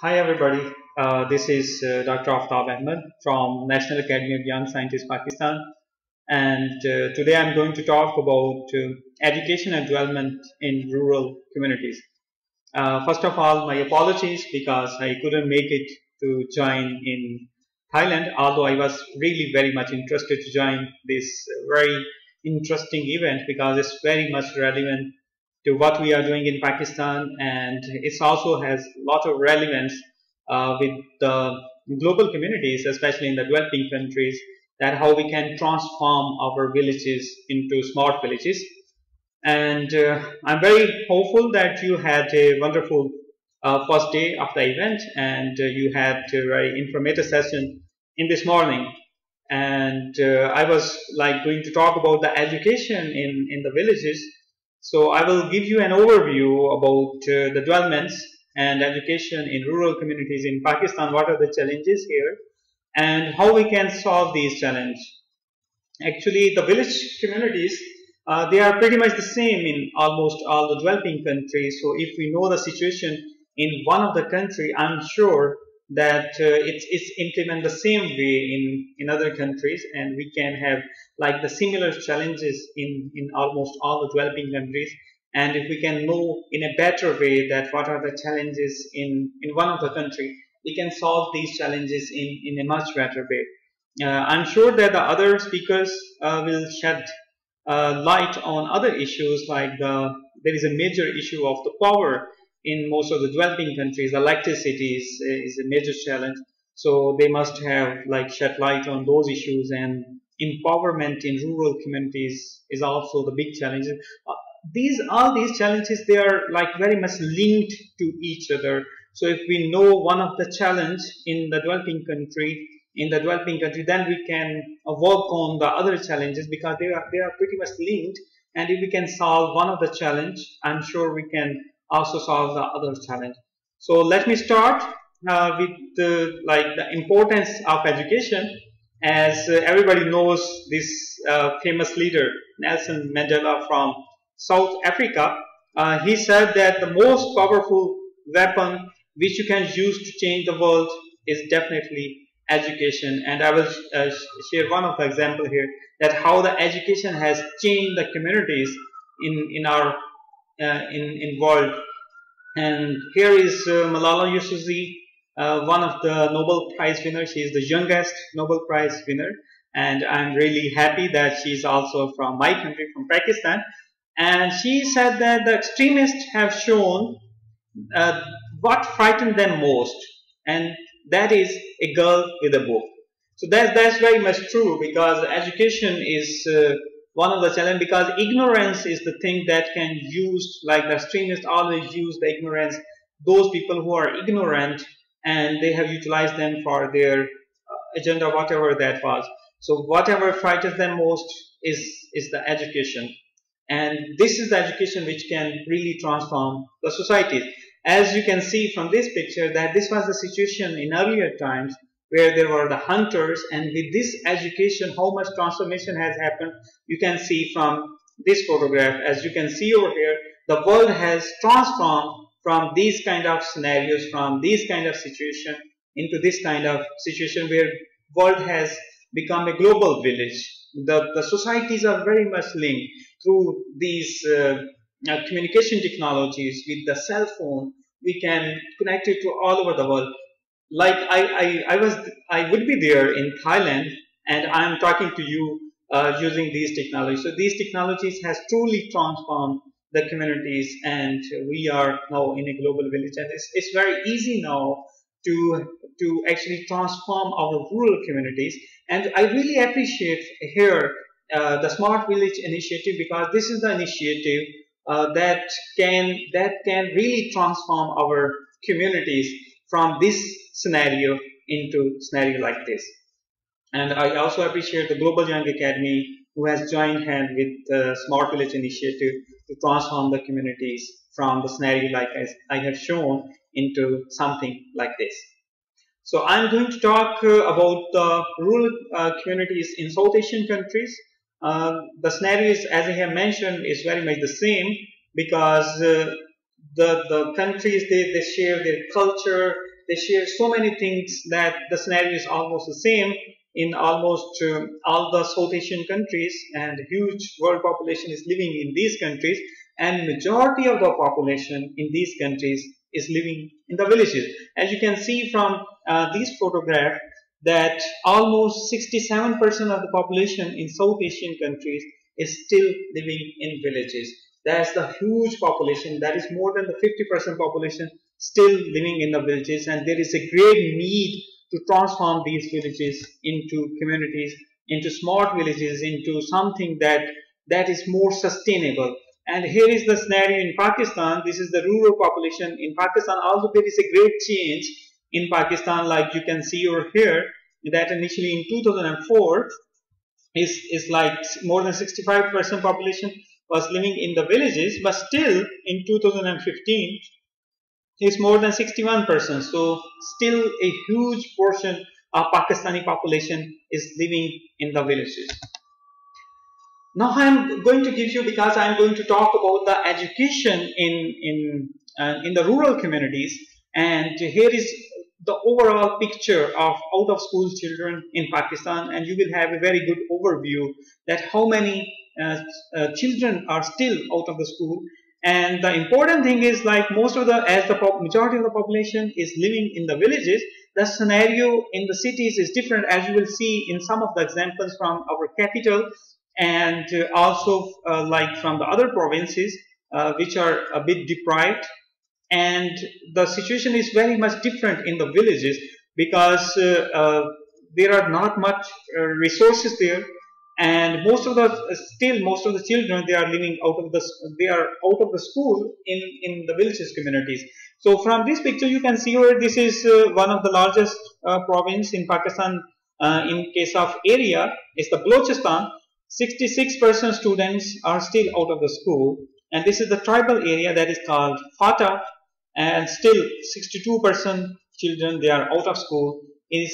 Hi everybody, this is Dr. Aftab Ahmad from National Academy of Young Scientists, Pakistan, and today I'm going to talk about education and development in rural communities. First of all, my apologies because I couldn't make it to join in Thailand, although I was really very much interested to join this very interesting event because it's very much relevant to what we are doing in Pakistan, and it also has a lot of relevance with the global communities, especially in the developing countries, that how we can transform our villages into smart villages. And I'm very hopeful that you had a wonderful first day of the event, and you had a very informative session in this morning. And I was like going to talk about the education in the villages. So I will give you an overview about the developments and education in rural communities in Pakistan. What are the challenges here, and how we can solve these challenges? Actually, the village communities, they are pretty much the same in almost all the developing countries. So if we know the situation in one of the country, I'm sure that it's implemented the same way in other countries, and we can have like the similar challenges in almost all the developing countries. And if we can know in a better way that what are the challenges in one of the country, we can solve these challenges in a much better way. I'm sure that the other speakers will shed light on other issues like there is a major issue of the power in most of the developing countries. Electricity is a major challenge, so they must have like shed light on those issues, and empowerment in rural communities is also the big challenge. All these challenges, they are like very much linked to each other. So if we know one of the challenge in the developing country, then we can work on the other challenges because they are pretty much linked. And if we can solve one of the challenge, I'm sure we can also solve the other challenge. So let me start with the importance of education. As everybody knows, this famous leader Nelson Mandela from South Africa, he said that the most powerful weapon which you can use to change the world is definitely education. And I will share one of the example here, that how the education has changed the communities in our in world. And here is Malala Yousafzai, one of the Nobel Prize winners. She is the youngest Nobel Prize winner, and I'm really happy that she's also from my country, from Pakistan. And she said that the extremists have shown what frightened them most, and that is a girl with a book. So that's very much true, because education is one of the challenge, because ignorance is the thing that can use, like the extremists always use the ignorance, those people who are ignorant, and they have utilized them for their agenda, whatever that was. So whatever frightens them most is the education. And this is the education which can really transform the society. As you can see from this picture, that this was the situation in earlier times where there were the hunters, and with this education, how much transformation has happened, you can see from this photograph. As you can see over here, the world has transformed from these kind of scenarios, from these kind of situation, into this kind of situation where world has become a global village. The societies are very much linked through these communication technologies. With the cell phone, we can connect it to all over the world. Like I would be there in Thailand, and I'm talking to you using these technologies. So these technologies has truly transformed the communities, and we are now in a global village, and it's very easy now to actually transform our rural communities. And I really appreciate here the Smart Village initiative, because this is the initiative that can really transform our communities from this scenario into scenario like this. And I also appreciate the Global Young Academy, who has joined hand with the Smart Village initiative to transform the communities from the scenario like as I have shown into something like this. So I'm going to talk about the rural communities in South Asian countries. The scenarios, as I have mentioned, is very much the same, because the countries, they share their culture, They share so many things that the scenario is almost the same in almost all the South Asian countries, and huge world population is living in these countries, and majority of the population in these countries is living in the villages. As you can see from these photographs, that almost 67% of the population in South Asian countries is still living in villages. That's the huge population. That is more than the 50% population still living in the villages, and there is a great need to transform these villages into communities, into smart villages, into something that is more sustainable. And here is the scenario in Pakistan. This is the rural population in Pakistan. Also, there is a great change in Pakistan, like you can see over here, that initially in 2004 is like more than 65% population was living in the villages, but still in 2015 is more than 61%. So still a huge portion of Pakistani population is living in the villages. Now I'm going to give you, because I'm going to talk about the education in the rural communities, and here is the overall picture of out of school children in Pakistan, and you will have a very good overview that how many children are still out of the school. And the important thing is, like most of the, as the majority of the population is living in the villages, the scenario in the cities is different, as you will see in some of the examples from our capital, and also like from the other provinces which are a bit deprived. And the situation is very much different in the villages, because there are not much resources there, and most of the children, they are living out of the school in the villages communities. So from this picture you can see where this is one of the largest province in Pakistan. In case of area is the Balochistan. 66% students are still out of the school, and this is the tribal area that is called Fata, and still 62% children, they are out of school. Is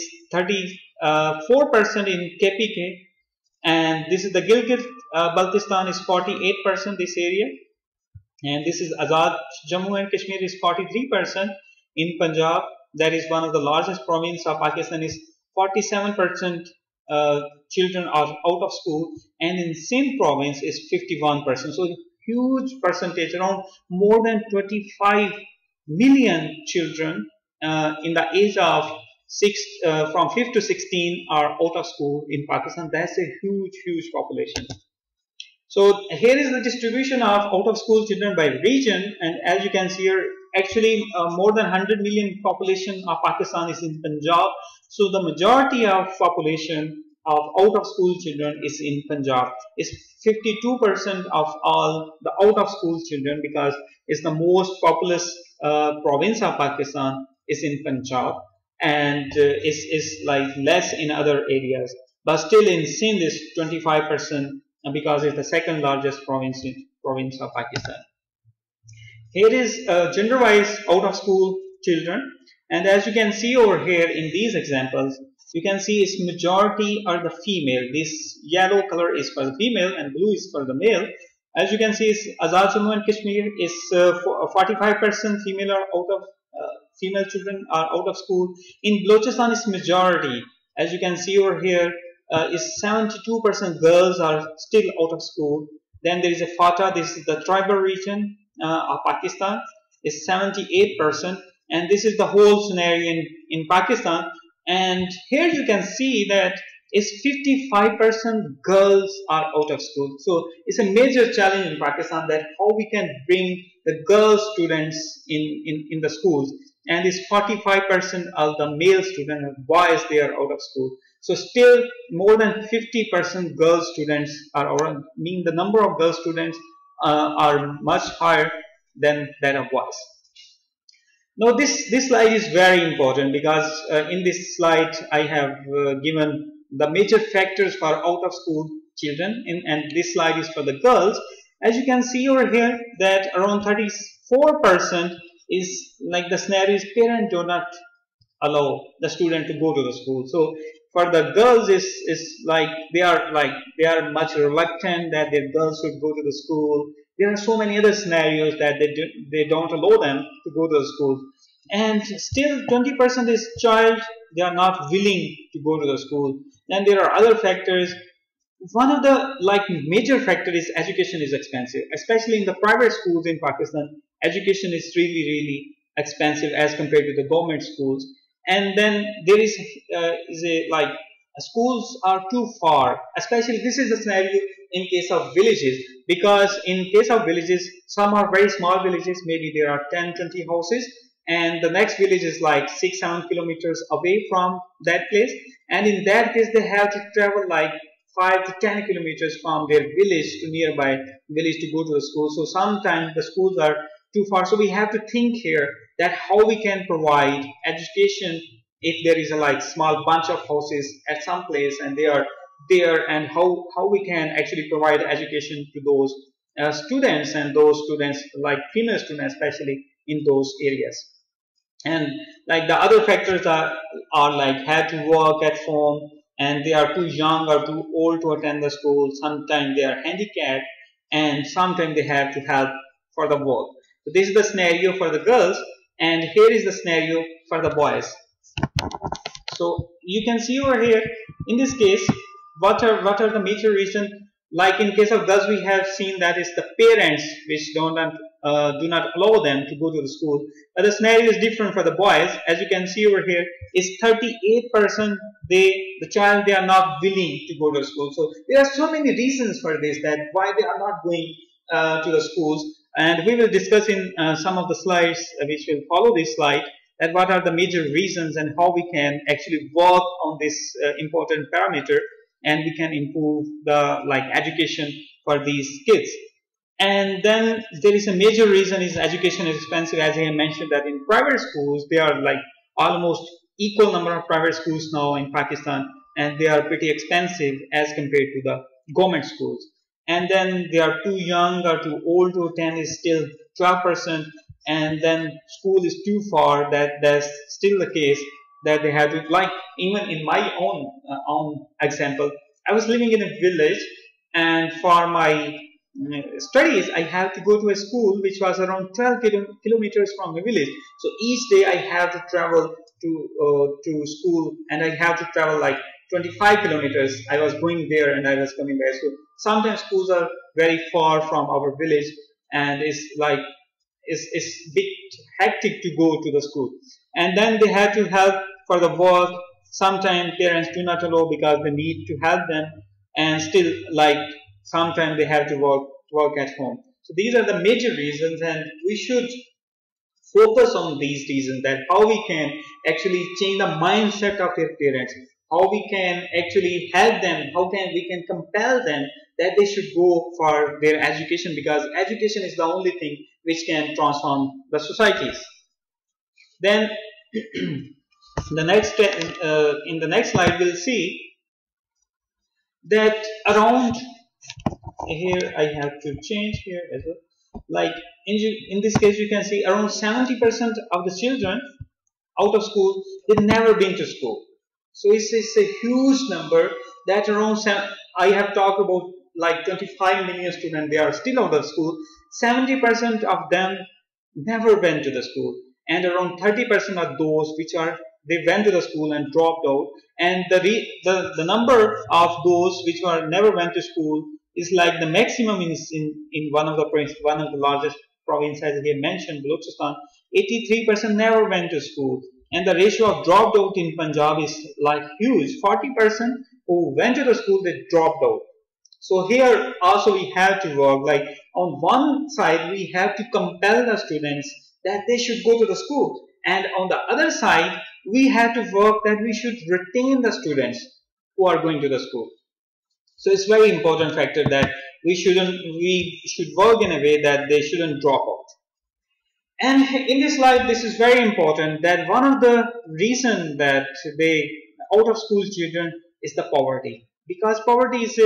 34% in KPK, and this is the Gilgit Baltistan is 48% this area, and this is Azad Jammu and Kashmir is 43%. In Punjab, that is one of the largest province of Pakistan, is 47% children are out of school, and in Sindh province is 51%. So huge percentage, around more than 25 million children in the age of from 5 to 16 are out of school in Pakistan. That's a huge population. So here is the distribution of out of school children by region, and as you can see here, actually more than 100 million population of Pakistan is in Punjab. So the majority of population of out of school children is in Punjab. It's 52% of all the out of school children, because it's the most populous province of Pakistan is in Punjab, and is like less in other areas. But still in Sindh is 25%, because it's the second largest province of Pakistan. Here is gender-wise out of school children, and as you can see over here in these examples, you can see its majority are the female. This yellow color is for the female and blue is for the male. As you can see, Azad Jammu and Kashmir is 45% female are out of female children are out of school. In Balochistan is majority. As you can see over here, is 72% girls are still out of school. Then there is a Fata. This is the tribal region of Pakistan. Is 78%, and this is the whole scenario in Pakistan. And here you can see that is 55% girls are out of school. So it's a major challenge in Pakistan that how we can bring the girl students in the schools, and is 45% of the male students and boys, they are out of school. So still more than 50% girl students are out, meaning the number of girl students are much higher than that of boys. Now this slide is very important, because in this slide I have given the major factors for out of school children, and this slide is for the girls. As you can see over here that around 34% is like the scenario is parents do not allow the student to go to the school. So for the girls is like they are much reluctant that their girls should go to the school. There are so many other scenarios that they don't allow them to go to the school. and still 20% is child, they are not willing to go to the school. Then there are other factors. One of the major factor is education is expensive, especially in the private schools in Pakistan. Education is really expensive as compared to the government schools. And then there is a schools are too far, especially this is the scenario in case of villages, because in case of villages, some are very small villages, maybe there are 10-20 houses, and the next village is like 6-7 kilometers away from that place, and in that case they have to travel like 5 to 10 kilometers from their village to nearby village to go to the school. So sometimes the schools are too far. So we have to think here that how we can provide education if there is a small bunch of houses at some place and they are there, and how we can actually provide education to those students, and those students like female students especially in those areas. And the other factors are like have to work at home, and they are too young or too old to attend the school. Sometimes they are handicapped, and sometimes they have to help for the work. So this is the scenario for the girls, and here is the scenario for the boys. So you can see over here in this case what are the major reasons. Like in case of girls, we have seen that is the parents which do not allow them to go to the school. But the scenario is different for the boys. As you can see over here, is 38% the child they are not willing to go to school. So there are so many reasons for this, that why they are not going to the schools, and we will discuss in some of the slides which will follow this slide, that what are the major reasons and how we can actually work on this important parameter, and we can improve the education for these kids. And then there is a major reason is education is expensive. As I mentioned, that in private schools there are almost equal number of private schools now in Pakistan, and they are pretty expensive as compared to the government schools. And then they are too young or too old to attend is still 12%, and then school is too far, that's still the case, that they have to, even in my own example, I was living in a village, and for my studies I have to go to a school which was around 12 kilometers from the village. So each day I have to travel to school, and I have to travel 25 kilometers. I was going there and I was coming back. So sometimes schools are very far from our village, and it's bit hectic to go to the school. And then they have to help for the work. Sometimes parents do not allow because they need to help them, and still sometimes they have to work at home. So these are the major reasons, and we should focus on these reasons, that how we can actually change the mindset of their parents, how we can actually help them, how can we can compel them that they should go for their education, because education is the only thing which can transform the societies. Then the next in the next slide we'll see that around here I have to change here as well. In this case you can see around 70% of the children out of school, they've never been to school. So it's a huge number, that around I have talked about 25 million students, they are still out of school. 70% of them never went to the school, and around 30% of those which are they went to the school and dropped out. And the number of those which never went to school is the maximum in one of the largest provinces, as he mentioned, Balochistan. 83% never went to school, and the ratio of dropped out in Punjab is huge. 40% who went to the school, they dropped out. So here also we have to work, on one side we have to compel the students that they should go to the school, and on the other side we have to work that we should retain the students who are going to the school. So it's very important factor that we should work in a way that they shouldn't drop out. And in this slide, this is very important, that one of the reasons that they out of school children is the poverty, because poverty is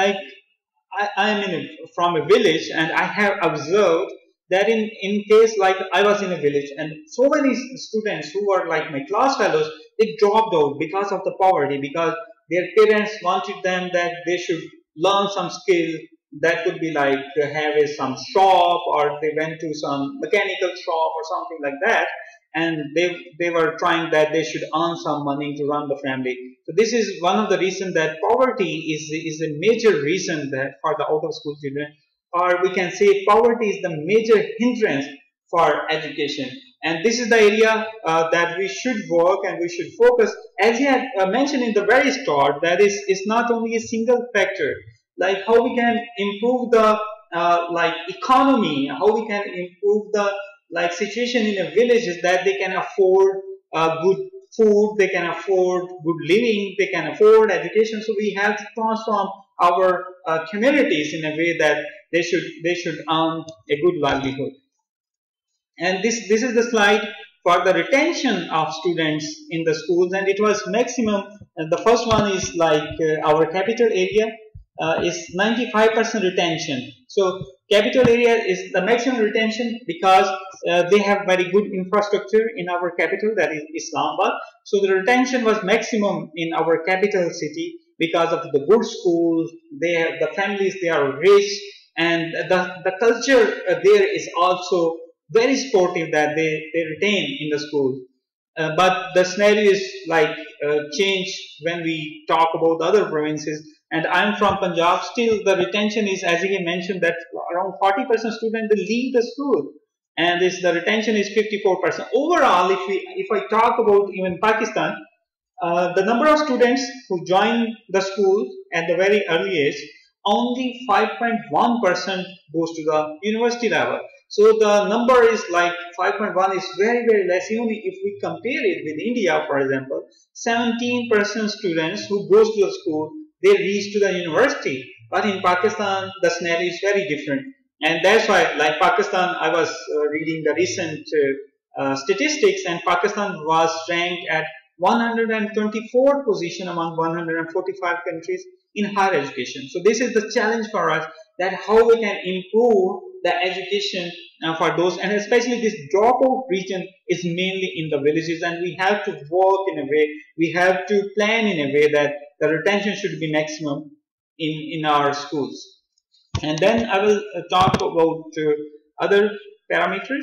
I am from a village, and I have observed that in case I was in a village, and so many students who were my class fellows, they dropped out because of the poverty, because their parents wanted them that they should learn some skill, that could be have some shop, or they went to some mechanical shop or something like that. and they were trying that they should earn some money to run the family. So this is one of the reasons that poverty is a major reason that for the out of school children, or we can say poverty is the major hindrance for education. And this is the area that we should work and we should focus. As you had mentioned in the very start, that is not only a single factor, like how we can improve the like economy, how we can improve the like situation in a village is that they can afford good food, they can afford good living, they can afford education. So we have to transform our communities in a way that they should earn a good livelihood. And this is the slide for the retention of students in the schools, and it was maximum. The first one is like our capital area is 95% retention. So capital area is the maximum retention because they have very good infrastructure in our capital, that is Islamabad. So the retention was maximum in our capital city because of the good schools. They have the families, they are rich, and the culture there is also very sportive, that they retain in the school. But the scenario is like change when we talk about other provinces. And I'm from Punjab. Still, the retention is, as he mentioned, that around 40% students they leave the school, and the retention is 54%. Overall, if I talk about even Pakistan, the number of students who join the school at the very early age, only 5.1% goes to the university level. So the number is like 5.1 is very, very less. Even if we compare it with India, for example, 17% students who goes to the school, they reach to the university. But in Pakistan, the scenario is very different. And that's why, like Pakistan, I was reading the recent statistics, and Pakistan was ranked at 124th position among 145 countries in higher education. So this is the challenge for us, that how we can improve the education for those, and especially this dropout region is mainly in the villages, and we have to work in a way, we have to plan in a way that the retention should be maximum in our schools. And then I will talk about other parameters.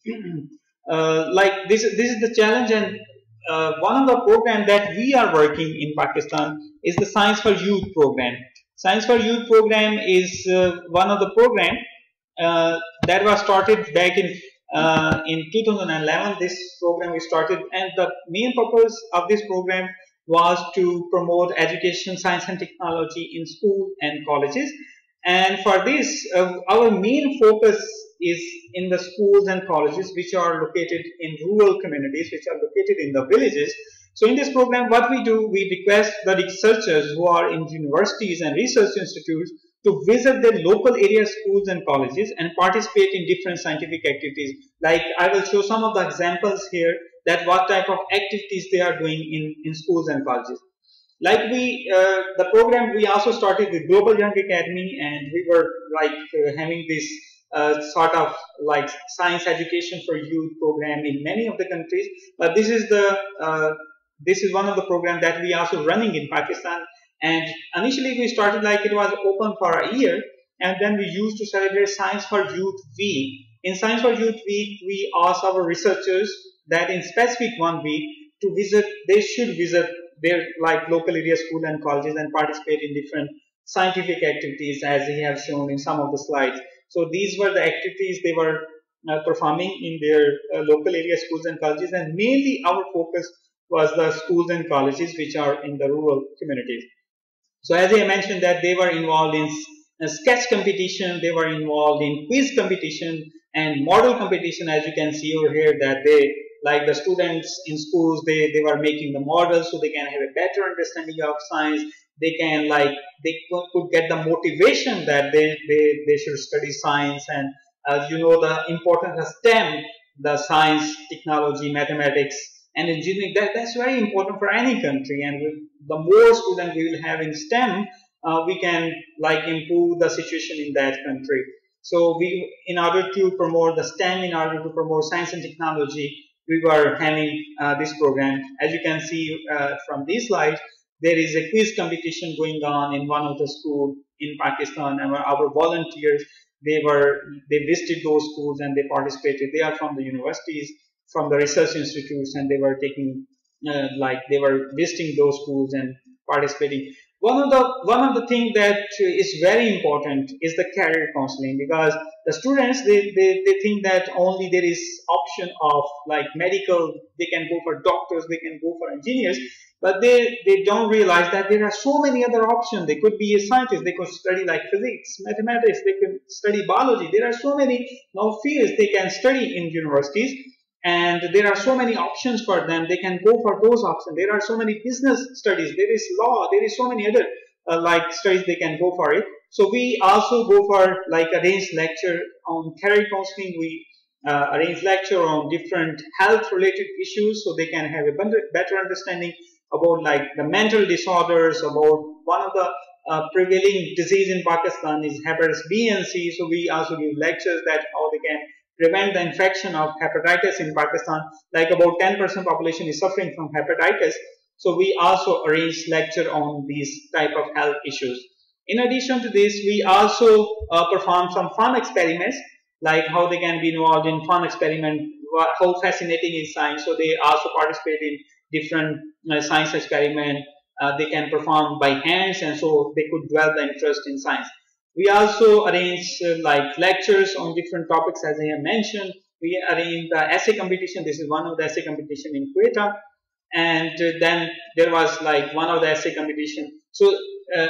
Like this is the challenge, and one of the programs that we are working in Pakistan is the Science for Youth program. Science for Youth program is one of the program that was started back in 2011. This program was started, and the main purpose of this program was to promote education, science and technology in school and colleges. And for this, our main focus is in the schools and colleges which are located in rural communities, which are located in the villages. So in this program, what we do, we request the researchers who are in universities and research institutes to visit their local area schools and colleges and participate in different scientific activities. Like I will show some of the examples here, that what type of activities they are doing in schools and colleges. Like the program, we also started with Global Young Academy, and we were like having this sort of like science education for youth program in many of the countries. But this is one of the programs that we also running in Pakistan. And initially we started like it was open for a year, and then we used to celebrate Science for Youth Week. In Science for Youth Week, we asked our researchers that in specific 1 week to visit, they should visit their like local area school and colleges and participate in different scientific activities, as he have shown in some of the slides. So these were the activities they were performing in their local area schools and colleges, and mainly our focus was the schools and colleges which are in the rural communities. So as I mentioned, that they were involved in sketch competition, they were involved in quiz competition and model competition. As you can see over here, that they, like the students in schools, they were making the models so they can have a better understanding of science. They can like, they could get the motivation that they should study science. And as you know, the importance of STEM, the science, technology, mathematics, and engineering, that's very important for any country. And the more students we will have in STEM, we can like improve the situation in that country. So we, in order to promote the STEM, in order to promote science and technology, we were having this program. As you can see from these slides, there is a quiz competition going on in one of the schools in Pakistan, and our volunteers, they visited those schools and they participated. They are from the universities, from the research institutes, and they were taking like they were visiting those schools and participating. One of the things that is very important is the career counseling, because the students they think that only there is option of like medical, they can go for doctors, they can go for engineers, but they don't realize that there are so many other options. They could be a scientist, they could study like physics, mathematics, they could study biology. There are so many now fields they can study in universities, and there are so many options for them. They can go for those options. There are so many business studies, there is law, there is so many other like studies they can go for it. So we also go for like arrange lecture on career counseling. We arrange lecture on different health related issues, so they can have a better understanding about like the mental disorders. About one of the prevailing disease in Pakistan is hepatitis B and C. So we also give lectures that how they can prevent the infection of hepatitis in Pakistan. Like about 10% population is suffering from hepatitis. So we also arrange lecture on these type of health issues. In addition to this, we also perform some fun experiments, like how they can be involved in fun experiment, how fascinating is science. So they also participate in different science experiment. They can perform by hands, and so they could develop the interest in science. We also arrange like lectures on different topics, as I have mentioned. We arrange the essay competition. This is one of the essay competition in Quetta. And then there was like one of the essay competition. So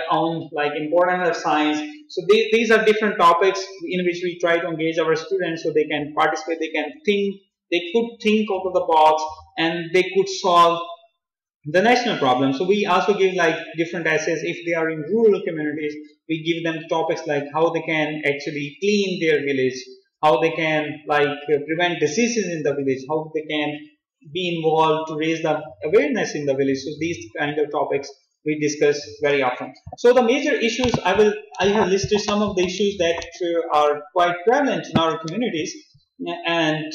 on like importance of science. So these are different topics in which we try to engage our students so they can participate, they can think, they could think out of the box, and they could solve the national problem. So we also give like different essays. If they are in rural communities, we give them topics like how they can actually clean their village, how they can like prevent diseases in the village, how they can be involved to raise the awareness in the village. So these kind of topics we discuss very often. So the major issues, I have listed some of the issues that are quite prevalent in our communities, and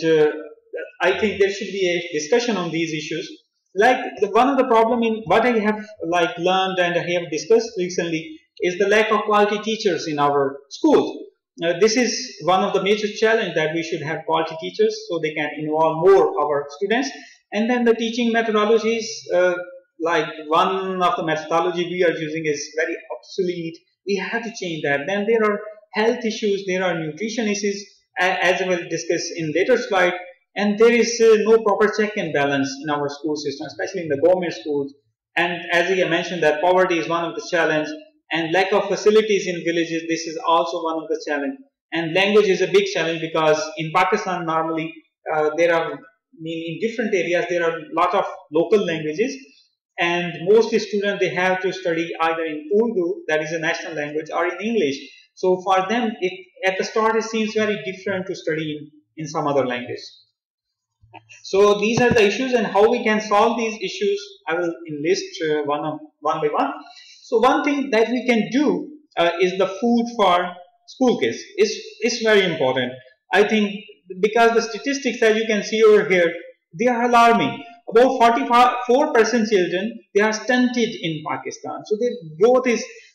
I think there should be a discussion on these issues. Like one of the problem in what I have like learned and I have discussed recently is the lack of quality teachers in our schools. This is one of the major challenge, that we should have quality teachers so they can involve more our students. And then the teaching methodologies, like one of the methodology we are using is very obsolete. We have to change that. Then there are health issues, there are nutrition issues, as I will discuss in later slide. And there is no proper check and balance in our school system, especially in the government schools. And as I mentioned, that poverty is one of the challenge, and lack of facilities in villages, this is also one of the challenge. And language is a big challenge, because in Pakistan normally there are, in different areas there are a lot of local languages, and mostly students they have to study either in Urdu, that is a national language, or in English. So for them, at the start it seems very different to study in some other language. So these are the issues, and how we can solve these issues I will enlist one by one. So one thing that we can do is the food for school kids. It's very important. I think, because the statistics, as you can see over here, they are alarming. About 44% children, they are stunted in Pakistan. So their growth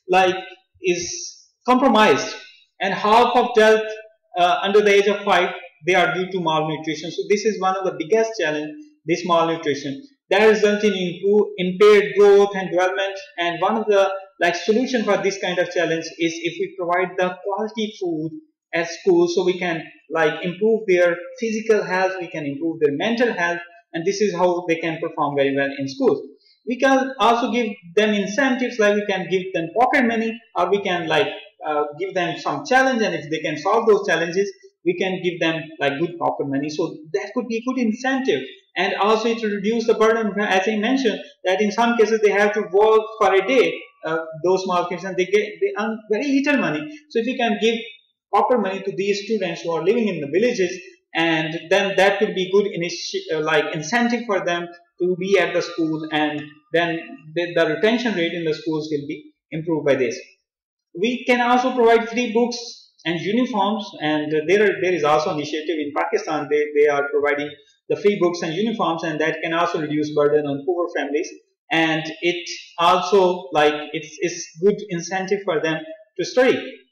is compromised, and half of death under the age of 5, they are due to malnutrition. So this is one of the biggest challenge, this malnutrition. That results in impaired growth and development. And one of the solution for this kind of challenge is if we provide the quality food at school, so we can improve their physical health, we can improve their mental health, and this is how they can perform very well in schools. We can also give them incentives, like we can give them pocket money, or we can give them some challenge, and if they can solve those challenges, we can give them good pocket money. So that could be a good incentive. And also it will reduce the burden, as I mentioned, that in some cases they have to work for a day, those small kids, and they earn very little money. So if we can give proper money to these students who are living in the villages, and then that could be good incentive for them to be at the school, and then the retention rate in the schools will be improved by this. We can also provide free books and uniforms, and there is also an initiative in Pakistan. They are providing the free books and uniforms, and that can also reduce burden on poor families, and it also it's good incentive for them to study.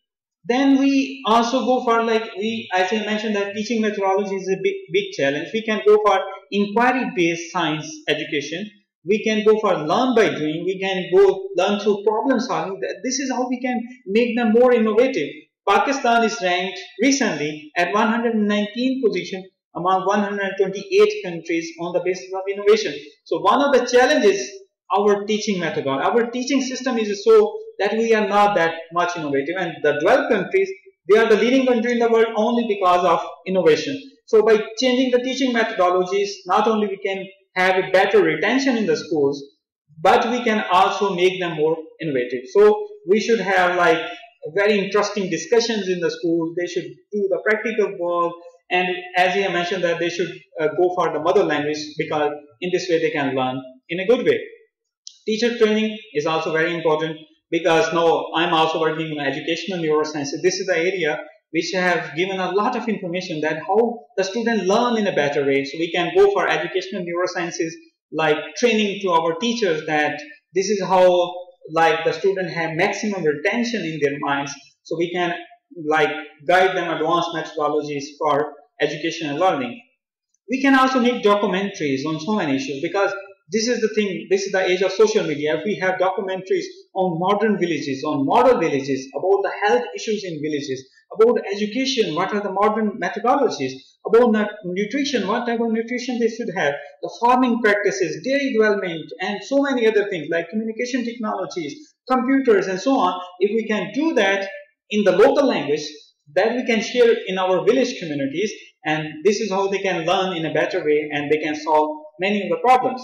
Then we also go for, like, as I mentioned, that teaching methodology is a big challenge. We can go for inquiry based science education. We can go for learn by doing. We can go learn through problem solving. This is how we can make them more innovative. Pakistan is ranked recently at 119th position among 128 countries on the basis of innovation. So one of the challenges, our teaching method, our teaching system is so that we are not that much innovative, and the developed countries, they are the leading country in the world only because of innovation. So by changing the teaching methodologies, not only we can have a better retention in the schools, but we can also make them more innovative. So we should have, like, very interesting discussions in the school. They should do the practical work, and as I mentioned, that they should go for the mother language, because in this way they can learn in a good way. Teacher training is also very important, because now I'm also working in educational neurosciences. This is the area which have given a lot of information that how the student learn in a better way. So we can go for educational neurosciences, like training to our teachers, that this is how, like, the student have maximum retention in their minds. So we can, like, guide them advanced methodologies for education and learning. We can also make documentaries on so many issues, because this is the thing, this is the age of social media. If we have documentaries on modern villages, on model villages, about the health issues in villages, about education, what are the modern methodologies, about nutrition, what type of nutrition they should have, the farming practices, dairy development, and so many other things like communication technologies, computers, and so on. If we can do that in the local language, that we can share in our village communities, and this is how they can learn in a better way, and they can solve many of the problems.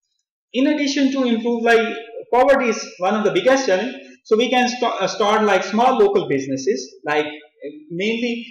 In addition to improve, like, poverty is one of the biggest challenge. So we can start like small local businesses, like mainly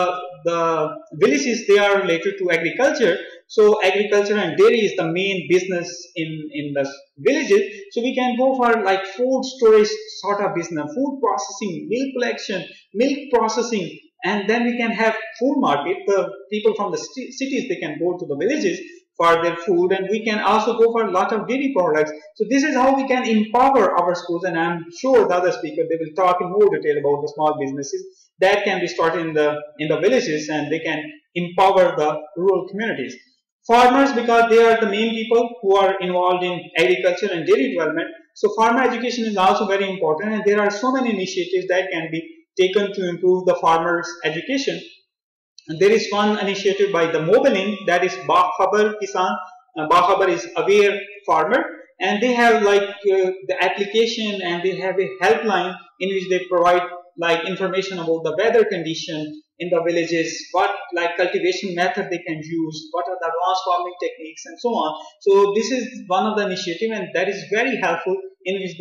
the villages, they are related to agriculture. So agriculture and dairy is the main business in the villages. So we can go for, like, food storage sort of business, food processing, milk collection, milk processing, and then we can have food market. The people from the cities, they can go to the villages for their food, and we can also go for a lot of dairy products. So this is how we can empower our schools, and I'm sure the other speaker, they will talk in more detail about the small businesses that can be started in the villages, and they can empower the rural communities. Farmers, because they are the main people who are involved in agriculture and dairy development, so farmer education is also very important, and there are so many initiatives that can be taken to improve the farmers education. And there is one initiative by the Mobilin, that is Bakhabar Kisan. Bakhabar is aware farmer, and they have, like, the application, and they have a helpline in which they provide, like, information about the weather condition in the villages, what, like, cultivation method they can use, what are the advanced farming techniques, and so on. So this is one of the initiative, and that is very helpful, in which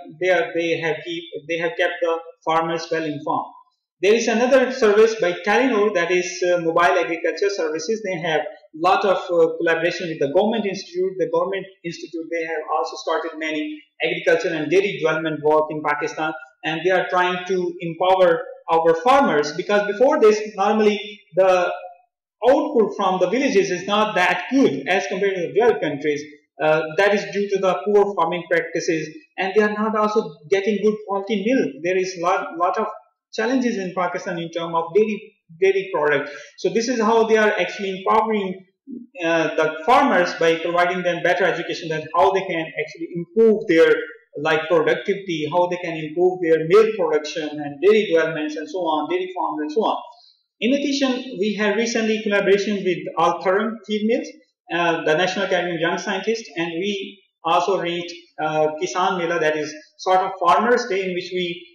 they have kept the farmers well informed. There is another service by Telenor, that is mobile agriculture services. They have lot of collaboration with the government institute. The government institute, they have also started many agriculture and dairy development work in Pakistan, and they are trying to empower our farmers, because before this, normally the output from the villages is not that good as compared to the developed countries. That is due to the poor farming practices, and they are not also getting good quality milk. There is lot of challenges in Pakistan in terms of dairy product. So this is how they are actually empowering the farmers by providing them better education, that how they can actually improve their, like, productivity, how they can improve their milk production and dairy developments, and so on, dairy farms, and so on. In addition, we have recently collaboration with Al Tharam Feed Mills, the National Academy of Young Scientists, and we also read Kisan Mela, that is sort of farmers day, in which we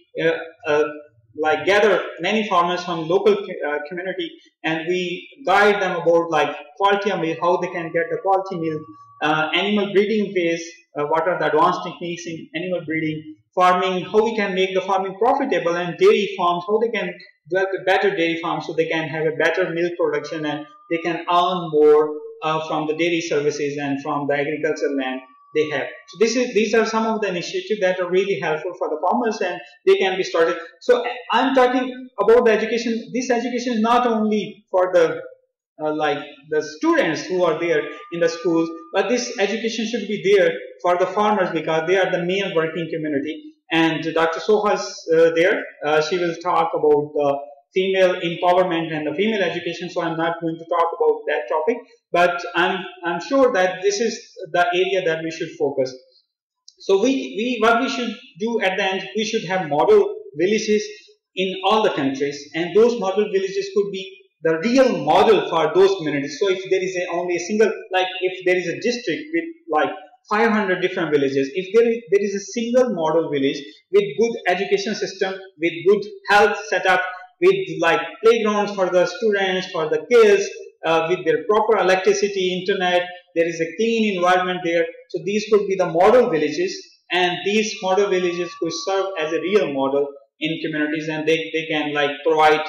like gather many farmers from local community, and we guide them about, like, quality of milk, how they can get the quality milk, animal breeding phase, what are the advanced techniques in animal breeding, farming, how we can make the farming profitable, and dairy farms, how they can develop a better dairy farm so they can have a better milk production, and they can earn more from the dairy services and from the agricultural land they have. So these are some of the initiatives that are really helpful for the farmers, and they can be started. So I'm talking about the education. This education is not only for the like the students who are there in the schools, but this education should be there for the farmers, because they are the main working community, and Dr. Soha is there. She will talk about the female empowerment and the female education. So I'm not going to talk about that topic, but I'm sure that this is the area that we should focus. So what we should do at the end, we should have model villages in all the countries, and those model villages could be the real model for those communities. So if there is only a single, like if there is a district with like 500 different villages, if there is a single model village with good education system, with good health setup, with like playgrounds for the students, for the kids, with their proper electricity, internet, there is a clean environment there. So these could be the model villages, and these model villages could serve as a real model in communities, and they can like provide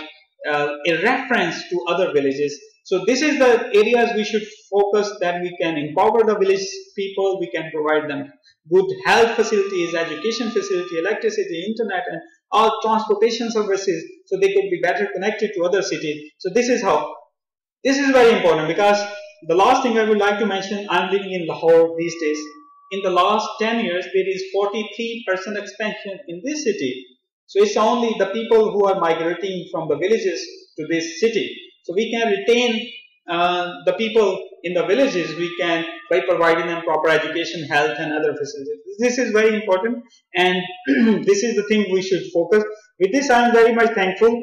a reference to other villages. So this is the areas we should focus, that we can empower the village people, we can provide them good health facilities, education facility, electricity, internet, and all transportation services, so they could be better connected to other cities. So this is how, this is very important, because the last thing I would like to mention, I'm living in Lahore these days. In the last 10 years, there is 43% expansion in this city. So it's only the people who are migrating from the villages to this city. So we can retain the people in the villages, we can, by providing them proper education, health, and other facilities. This is very important, and this is the thing we should focus. With this, I am very much thankful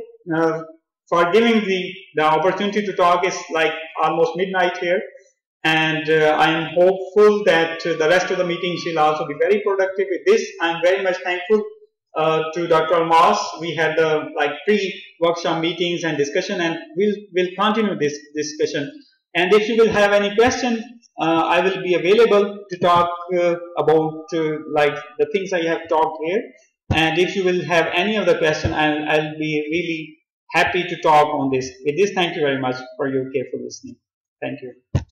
for giving the opportunity to talk. It's like almost midnight here, and I am hopeful that the rest of the meeting will also be very productive. With this, I am very much thankful to Dr. Almas. We had the like pre-workshop meetings and discussion, and we'll continue this discussion. And if you will have any question, I will be available to talk about like the things I have talked here. And if you will have any other question, I'll be really happy to talk on this. With this, thank you very much for your careful listening. Thank you.